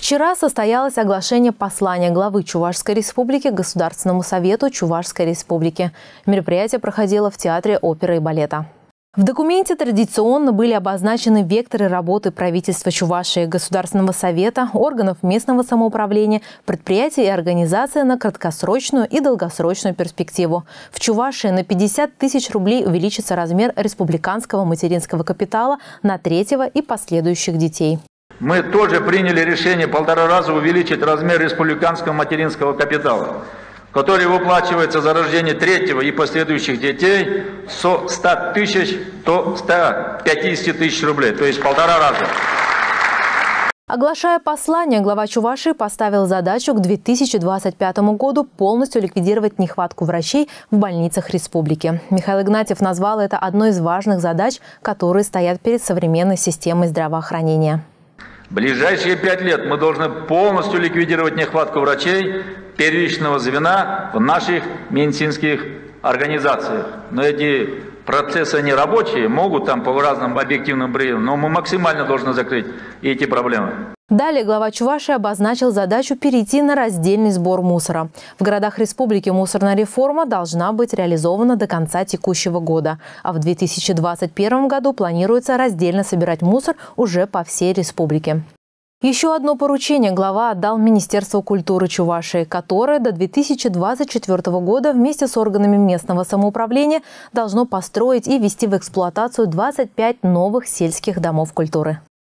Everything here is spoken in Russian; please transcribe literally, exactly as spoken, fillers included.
Вчера состоялось оглашение послания главы Чувашской республики Государственному совету Чувашской республики. Мероприятие проходило в Театре оперы и балета. В документе традиционно были обозначены векторы работы правительства Чувашии, Государственного совета, органов местного самоуправления, предприятий и организаций на краткосрочную и долгосрочную перспективу. В Чувашии на пятьдесят тысяч рублей увеличится размер республиканского материнского капитала на третьего и последующих детей. Мы тоже приняли решение полтора раза увеличить размер республиканского материнского капитала, который выплачивается за рождение третьего и последующих детей со ста тысяч до ста пятидесяти тысяч рублей, то есть полтора раза. Оглашая послание, глава Чувашии поставил задачу к две тысячи двадцать пятому году полностью ликвидировать нехватку врачей в больницах республики. Михаил Игнатьев назвал это одной из важных задач, которые стоят перед современной системой здравоохранения. В ближайшие пять лет мы должны полностью ликвидировать нехватку врачей первичного звена в наших медицинских организациях. Но эти процессы не рабочие, могут там по разным объективным причинам, но мы максимально должны закрыть эти проблемы. Далее глава Чувашии обозначил задачу перейти на раздельный сбор мусора. В городах республики мусорная реформа должна быть реализована до конца текущего года. А в две тысячи двадцать первом году планируется раздельно собирать мусор уже по всей республике. Еще одно поручение глава отдал Министерству культуры Чувашии, которое до две тысячи двадцать четвёртого года вместе с органами местного самоуправления должно построить и ввести в эксплуатацию двадцать пять новых сельских домов культуры.